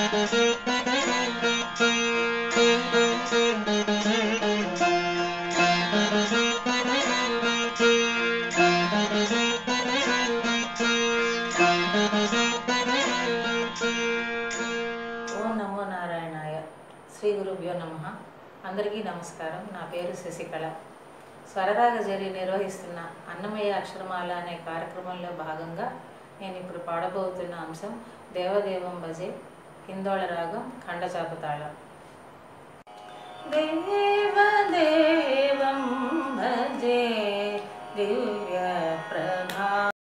నమో నారాయణాయ. శ్రీ గురుభ్యో నమః. అందరికీ నమస్కారం. నా పేరు శశికళ. స్వరరాగజరి నిర్వహిస్తున్న అన్నమయ్య అక్షరమాల అనే కార్యక్రమంలో భాగంగా నేను ఇప్పుడు పాడబోతున్న అంశం దేవదేవం భజే హిందోళ రాగం ఖండచాపతాళం. దేవదేవం భజే దివ్య ప్రభా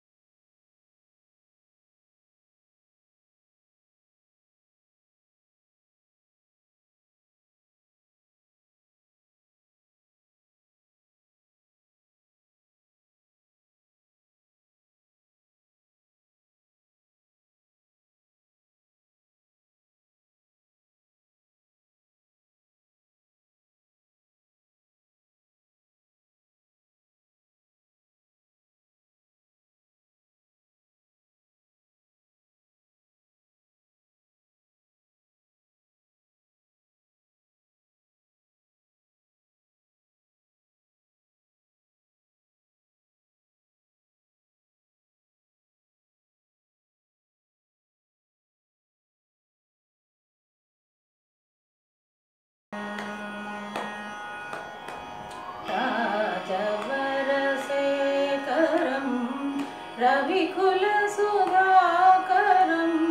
रविकुल सुधाकरं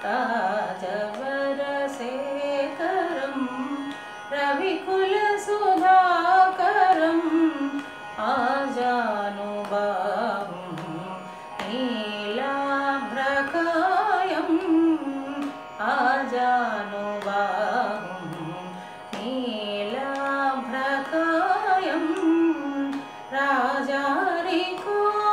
ताजवरशेखरं रविकुल सुधाकरं आजानुबाहुं नीलाभ्रकायं आजानुबाहुं नीलाभ्रकायं राजारिको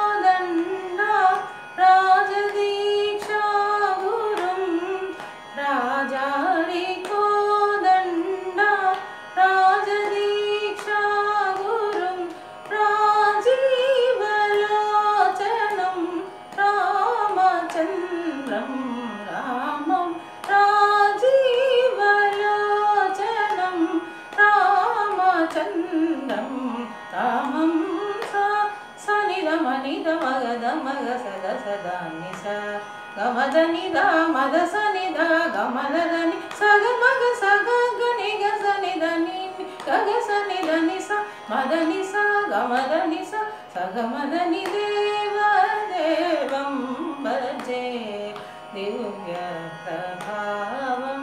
कामं सा सनिध मनिध मगध मग सद सदा निसा गमद निधा मद सनिध गमद దని सग मग सग गनि ग सनिध नि गग सनिध निसा मद निसा गमद निसा सग मद नि देव देवं भजे दिव्य प्रभावं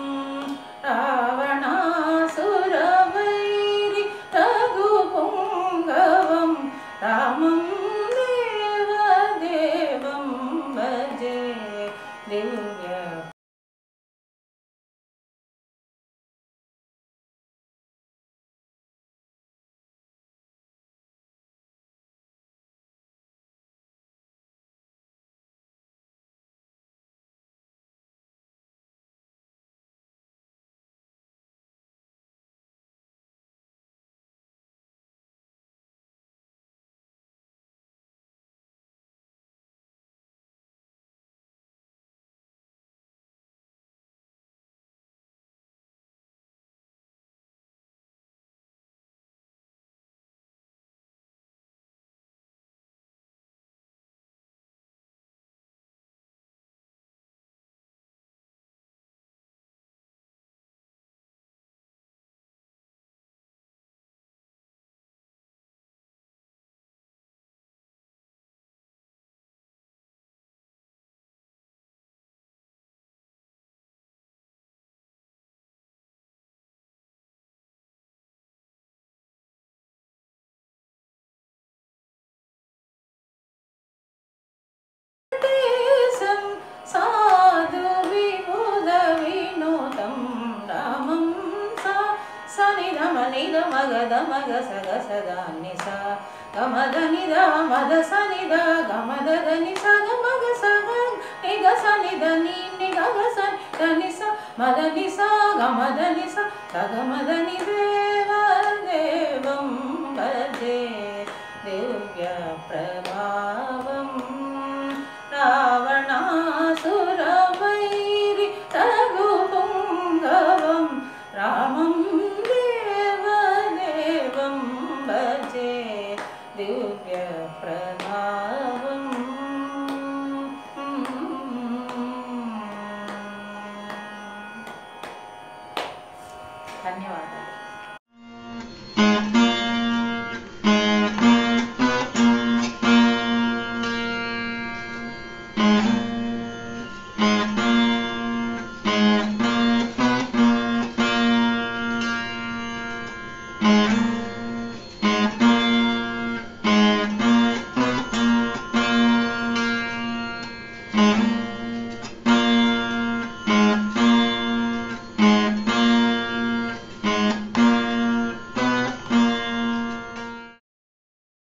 रामं देवदेवं भजे दिव्य निध मगध मग सग सदा निसा गमद निध मद सनिध गमद దని सग मग सग निग सनिध नि निग सनिध निसा मद निसा गमद निसा सग मद नि देव देवं भजे दिव्य प्रभा